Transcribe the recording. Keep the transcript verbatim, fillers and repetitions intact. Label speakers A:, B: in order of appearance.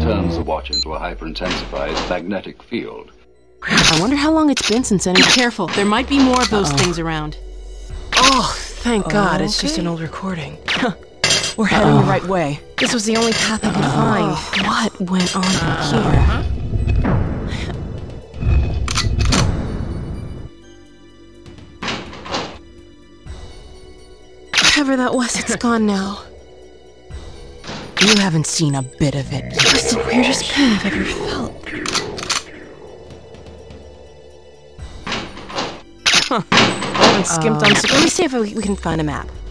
A: turns the watch into a hyper-intensified magnetic field.
B: I wonder how long it's been since any...
C: Be careful, there might be more of those
B: Uh-oh.
C: things around.
B: Oh, thank God,
C: Oh,
B: it's just
C: okay.
B: an old recording. We're heading
C: Uh-oh.
B: the right way. This was the only path I could find. What went on
C: Uh-huh.
B: here? Whatever that was, it's gone now. You haven't seen a bit of it. It was the weirdest pain I've ever felt. Huh. I haven't skimped
C: Uh,
B: on... So let me see if we we can find a map.